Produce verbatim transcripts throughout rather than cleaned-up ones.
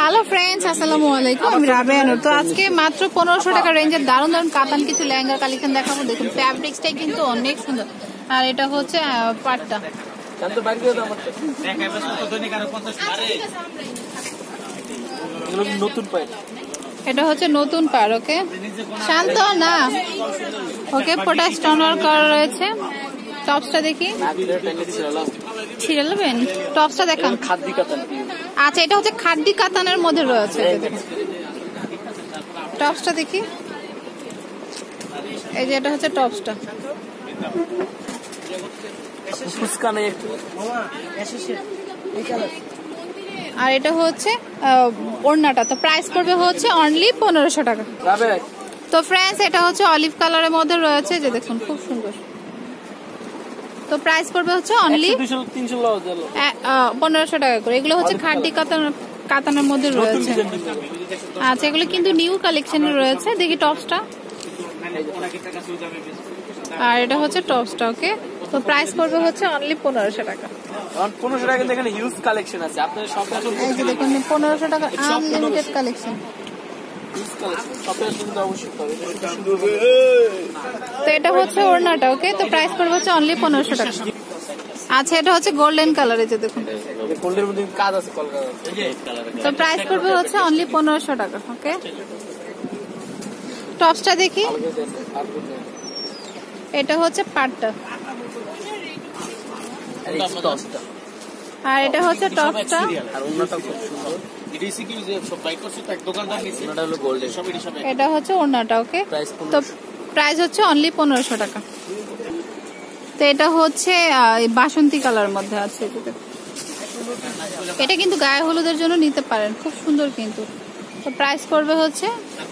Hello friends, আসসালামু আলাইকুম। আমি রাবেয়া নূর। তো আজকে মাত্র পনেরোশো টাকা রেঞ্জের দারুণ দারুণ কাতান কিছু লেহেঙ্গার কালেকশন দেখাবো। দেখুন ফ্যাব্রিক্সটাই কিন্তু অনেক সুন্দর, আর এটা হচ্ছে পাটটা। এটা হচ্ছে নতুন পার। ওকে শান্ত না, ওকে ফোটা স্টোন ওয়ার্ক করা রয়েছে। টপসটা দেখি, ছিঁড়ে নেবেন। টপসটা দেখান। আচ্ছা, এটা হচ্ছে খাদ্দি কাতানের মধ্যে রয়েছে। টপসটা দেখি, এই যে এটা হচ্ছে টপসটা। আর এটা হচ্ছে ওড়নাটা। তো প্রাইস পড়বে হচ্ছে অনলি পনেরোশো টাকা। তো ফ্রেন্ডস, এটা হচ্ছে অলিভ কালারের মধ্যে রয়েছে, যে দেখুন খুব সুন্দর। তো প্রাইস পড়বে হচ্ছে অনলি পনেরোশো টাকা করে। এগুলো হচ্ছে খাদ্দি কাতান কাতানের মধ্যে রয়েছে। আচ্ছা, এগুলো কিন্তু নিউ কালেকশনে রয়েছে। দেখি টপসটা, আর এটা হচ্ছে টপসটা। ওকে, তো প্রাইস পড়বে হচ্ছে অনলি পনেরোশো টাকা। পনেরোশো টাকা এখানে হিউজ কালেকশন আছে। আপনাদের শপে আসুন। এই যে দেখুন পনেরোশো টাকা আনলিমিটেড কালেকশন। তো এটা হচ্ছে ওড়নাটা। ওকে, তো প্রাইস পড়বে হচ্ছে অনলি পনেরোশো টাকা। আচ্ছা, এটা হচ্ছে গোল্ডেন কালার। এই যে দেখুন গোল্ডের মধ্যে কাজ আছে। তো প্রাইস পড়বে হচ্ছে অনলি পনেরোশো টাকা। ওকে, টপসটা দেখি। এটা হচ্ছে পাটটা, আর এটা হচ্ছে টপসটা। এটা হচ্ছে ওড়নাটা। ওকে, তো প্রাইস হচ্ছে অনলি পনেরোশো টাকা। তো এটা হচ্ছে বাসন্তী কালার মধ্যে আছে। এটা কিন্তু গায়ে হলুদের জন্য নিতে পারেন, খুব সুন্দর কিন্তু। তো প্রাইস পড়বে হচ্ছে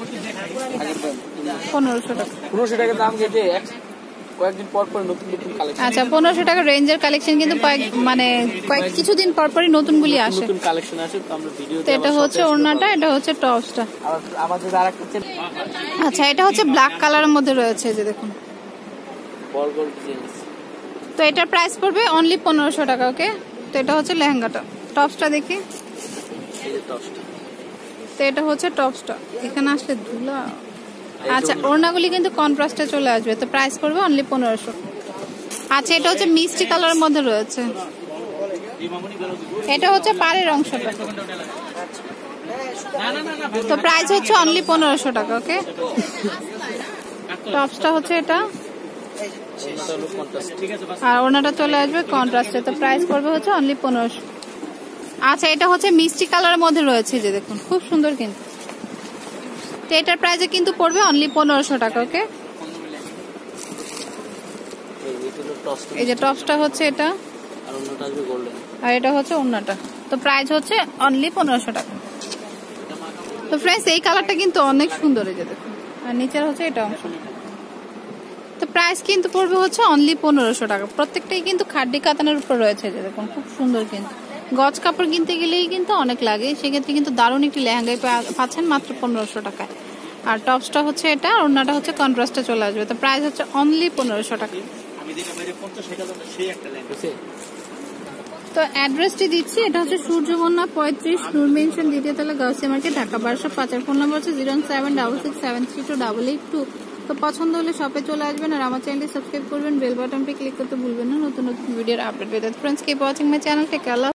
পনেরোশো টাকা। পনেরোশো টাকা দাম কেটে কয়েকদিন পর পর নতুন নতুন কালেকশন। আচ্ছা, পনেরোশো টাকা রেঞ্জের কালেকশন কিন্তু মানে কয়েক কিছুদিন পর পরই নতুন গুলি আসে, নতুন কালেকশন আসে। তো আমরা ভিডিওতে, তো এটা হচ্ছে ওড়নাটা, এটা হচ্ছে টপসটা। আমাদের আরেকটা, আচ্ছা, এটা হচ্ছে ব্ল্যাক কালারের মধ্যে রয়েছে, যে দেখুন বল বল ডিজাইন। তো এটার প্রাইস পড়বে অনলি পনেরোশো টাকা। ওকে, তো এটা হচ্ছে লেহেঙ্গাটা। টপসটা দেখি। তো এটা হচ্ছে টপসটা। এখানে আসলে ধুলা। আচ্ছা, ওড়নাগুলি কিন্তু কন্ট্রাস্টে চলে আসবে। তো প্রাইস পড়বে অনলি পনেরোশো। আচ্ছা, এটা হচ্ছে মিষ্টি কালারের মধ্যে রয়েছে। এটা হচ্ছে পাড়ের অংশটা। তো প্রাইস হচ্ছে অনলি পনেরোশো টাকা। ওকে, টপসটা হচ্ছে এটা, আর ওড়নাটা চলে আসবে কন্ট্রাস্টে। তো প্রাইস পড়বে হচ্ছে অনলি পনেরোশো। আচ্ছা, এটা হচ্ছে মিষ্টি কালারের মধ্যে রয়েছে, যে দেখুন খুব সুন্দর কিন্তু। তো এটার প্রাইসে কিন্তু পড়বে অনলি পনেরোশো টাকা। ওকে, এই যে টপসটা হচ্ছে এটা, আর এটা হচ্ছে ওড়নাটা। তো প্রাইস হচ্ছে অনলি পনেরোশো টাকা। তো ফ্রেন্ডস, এই কালারটা কিন্তু অনেক সুন্দর। এই যে দেখুন, আর নিচের হচ্ছে এটা অংশ। তো প্রাইস কিন্তু পড়বে হচ্ছে অনলি পনেরোশো টাকা। প্রত্যেকটাই কিন্তু খাদ্দি কাতানের উপর রয়েছে, যে দেখুন খুব সুন্দর কিন্তু। গজ কাপড় কিনতে গেলেই কিন্তু অনেক লাগে, সেক্ষেত্রে কিন্তু দারুণ একটি লেহেঙ্গায় পাচ্ছেন মাত্র পনেরোশো টাকায়। আর টপসটা হচ্ছে এটা, আর ওড়নাটা হচ্ছে কন্ট্রাস্টে চলে আসবে। তো প্রাইস হচ্ছে অনলি পনেরোশো টাকা। তো অ্যাড্রেসটি দিচ্ছি, এটা হচ্ছে সূর্যকন্যা পঁয়ত্রিশ, নূর মেনশন, দ্বিতীয় তলা, গাউসিয়া মার্কেট, ঢাকা বারোশো পাঁচ। আর ফোন নাম্বার হচ্ছে zero seven double six seven three two double eight two. তো পছন্দ হলে শপে চলে আসবেন, আর আমার চ্যানেলটি সাবস্ক্রাইব করবেন, বেল বাটনটি ক্লিক করতে ভুলবেন না নতুন নতুন ভিডিওর আপডেট পেতে। Friends, keep watching my channel. Take care.